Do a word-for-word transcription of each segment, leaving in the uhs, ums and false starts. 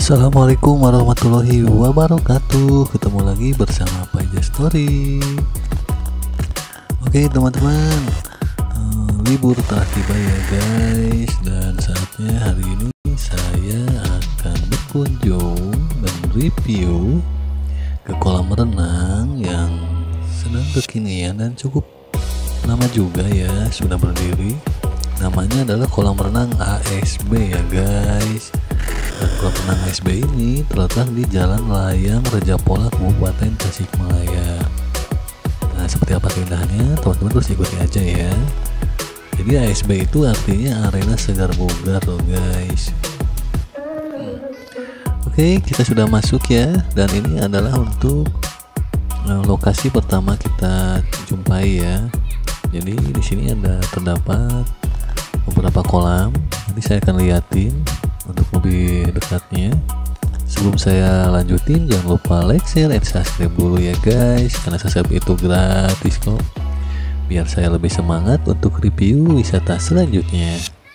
Assalamualaikum warahmatullahi wabarakatuh. Ketemu lagi bersama Paja Story. Oke teman-teman, uh, libur telah tiba ya guys, dan saatnya hari ini saya akan berkunjung dan review ke kolam renang yang sedang kekinian dan cukup lama juga ya sudah berdiri. Namanya adalah kolam renang A S B ya guys. Dan kolam renang A S B ini terletak di Jalan Layang Rejapola, Kabupaten Tasikmalaya. Nah, seperti apa keindahannya? Teman-teman terus ikuti aja ya. Jadi A S B itu artinya arena segar bugar loh guys. Hmm. Oke, kita sudah masuk ya, dan ini adalah untuk uh, lokasi pertama kita jumpai ya. Jadi di sini ada terdapat beberapa kolam. Nanti saya akan liatin untuk lebih dekatnya. Sebelum saya lanjutin, jangan lupa like, share, and subscribe dulu ya guys, karena subscribe itu gratis kok, biar saya lebih semangat untuk review wisata selanjutnya.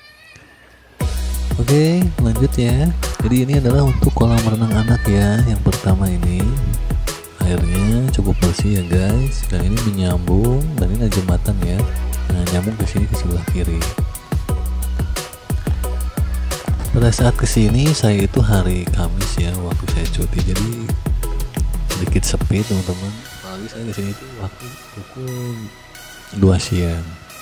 Oke, lanjut ya. Jadi ini adalah untuk kolam renang anak ya. Yang pertama ini airnya cukup bersih ya guys, dan ini menyambung, dan ini ada jembatan ya. Nah, nyambung ke sini ke sebelah kiri. Pada saat kesini saya itu hari Kamis ya, waktu saya cuti, jadi sedikit sepi teman-teman. Apalagi saya kesini itu waktu pukul dua siang.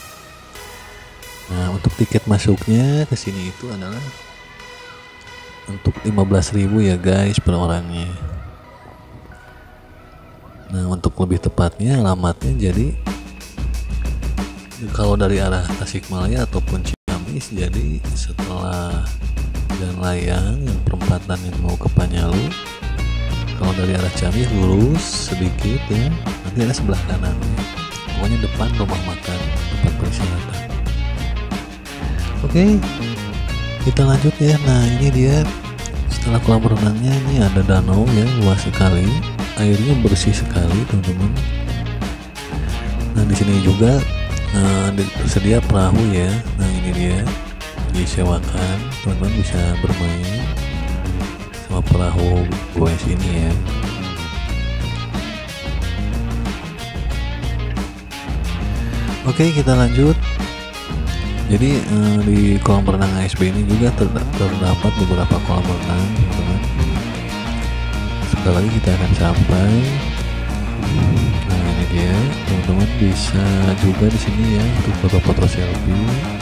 Nah, untuk tiket masuknya ke sini itu adalah untuk lima belas ribu ya guys per orangnya. Nah, untuk lebih tepatnya alamatnya, jadi kalau dari arah Tasikmalaya ataupun Ciamis, jadi setelah Jalan Layang yang perempatan yang mau ke Panyalu, kalau dari arah Ciamis lurus sedikit ya, nanti ada sebelah kanannya, pokoknya depan rumah makan, tempat peristirahatan. Oke, kita lanjut ya. Nah, ini dia setelah kolam renangnya, ini ada danau ya, luas sekali, airnya bersih sekali teman-teman. Nah, di sini juga nah, tersedia perahu ya. Nah, ini dia disewakan, teman-teman bisa bermain sama perahu goes ini ya. Oke, kita lanjut. Jadi eh, di kolam renang A S B ini juga ter terdapat beberapa kolam renang, teman-teman. Sebentar lagi kita akan sampai. Nah, ini dia, teman-teman bisa juga di sini ya untuk foto-foto selfie.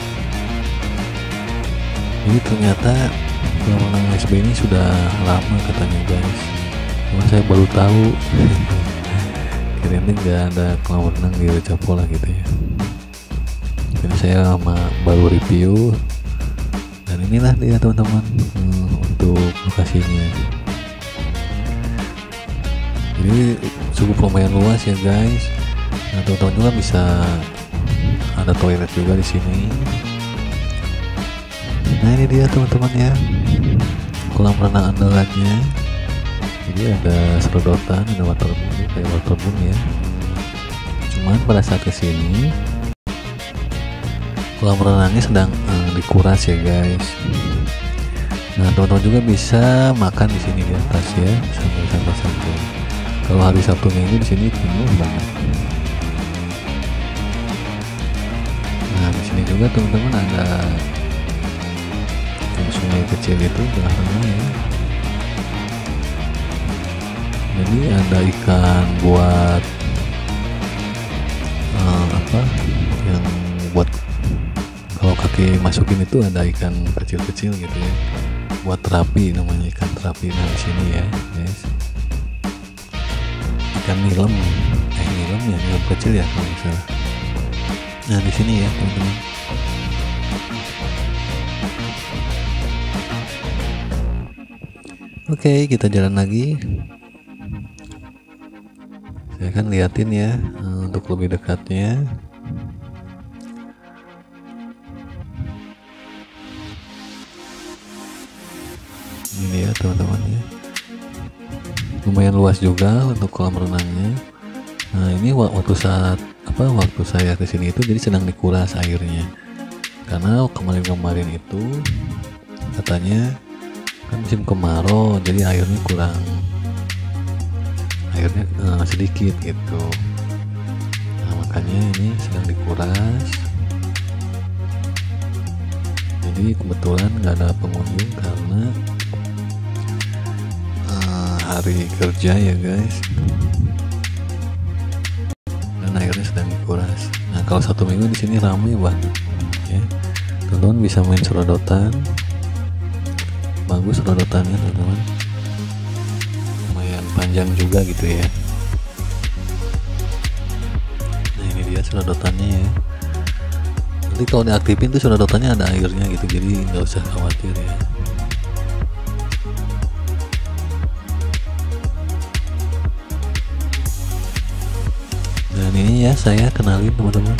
Jadi ternyata kolam renang A S B ini sudah lama katanya guys, cuma saya baru tahu. Kira-kira nggak ada kolam renang di Rejapola gitu ya. Ini saya sama baru review, dan inilah dia teman-teman hmm, untuk lokasinya. Jadi cukup lumayan luas ya guys. Nah, teman-teman juga bisa ada toilet juga di sini. Nah, ini dia teman-teman ya, kolam renang andalannya. Jadi ada serodotan, ada waterboom, kayak waterboom ya. Cuman pada saat kesini kolam renangnya sedang eh, dikuras ya guys. Nah, teman-teman juga bisa makan di sini di atas ya, sambil santai-santai. Kalau hari Sabtu Minggu di sini penuh banget. Nah, di sini juga teman-teman ada sungai kecil itu belakangnya ya. Jadi ada ikan buat uh, apa yang buat kalau kaki masukin itu, ada ikan kecil-kecil gitu ya, buat terapi, namanya ikan terapi. Nah, di sini ya guys, ikan nilam, eh nilam ya, nilam kecil ya kalau misalnya. Nah, di sini ya teman-teman. Oke, kita jalan lagi. Saya akan liatin ya untuk lebih dekatnya. Ini ya teman-teman ya, lumayan luas juga untuk kolam renangnya. Nah, ini waktu saat apa waktu saya kesini itu jadi sedang dikuras airnya, karena kemarin-kemarin itu katanya kan musim kemarau, jadi airnya kurang, airnya uh, sedikit gitu. Nah makanya ini sedang dikuras. Jadi kebetulan nggak ada pengunjung karena uh, hari kerja ya guys, dan airnya sedang dikuras. Nah kalau satu minggu di sini ramai banget ya, teman-teman bisa main serodotan, bagus serodotannya teman-teman, lumayan panjang juga gitu ya. Nah ini dia serodotannya ya. Nanti kalau diaktifin tuh serodotannya ada airnya gitu, jadi nggak usah khawatir ya. Dan ini ya saya kenalin teman-teman.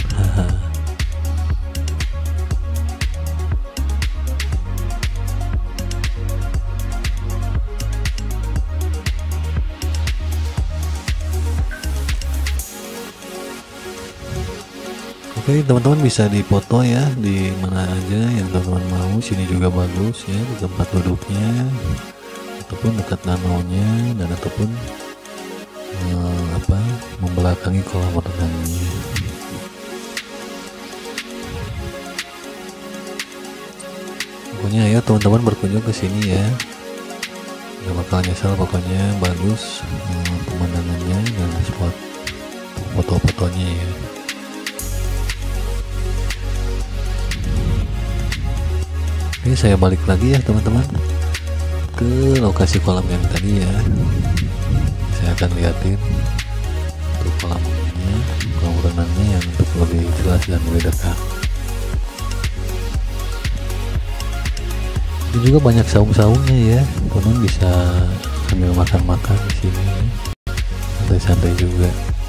Oke teman-teman, bisa dipoto ya di mana aja yang teman-teman mau. Sini juga bagus ya, di tempat duduknya ataupun dekat danaunya, dan ataupun eh, apa membelakangi kolam renangnya. Pokoknya ayo teman-teman berkunjung ke sini ya, nggak bakal nyesel. Pokoknya bagus eh, pemandangannya dan spot foto-fotonya ya. Oke, saya balik lagi ya teman-teman ke lokasi kolam yang tadi ya. Saya akan liatin untuk kolamnya, kolam renangnya yang untuk lebih jelas dan lebih dekat. Ini juga banyak saung-saungnya ya, teman bisa sambil makan-makan di sini, santai-santai juga.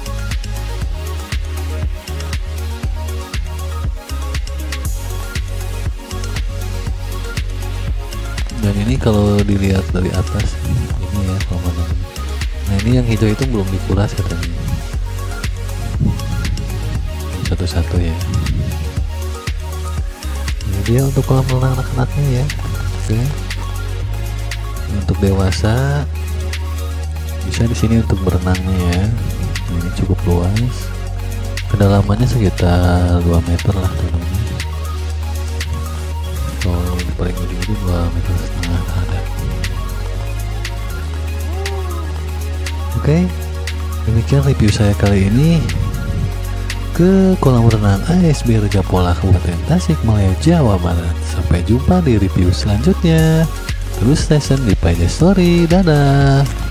Dan ini kalau dilihat dari atas ini ya kolam. Nah ini yang hijau itu belum dikuras katanya, satu-satu ya. Ini dia untuk kolam renang anak-anaknya ya. Oke, untuk dewasa bisa di sini untuk berenangnya ya. Ini cukup luas, kedalamannya sekitar dua meter lah teman-teman. Kalau di paling ujung itu dua meter setengah ada. Oke, demikian review saya kali ini ke kolam renang A S B Rajapola, Kabupaten Tasikmalaya, Jawa Barat. Sampai jumpa di review selanjutnya. Terus stay tune di P J Story. Dadah.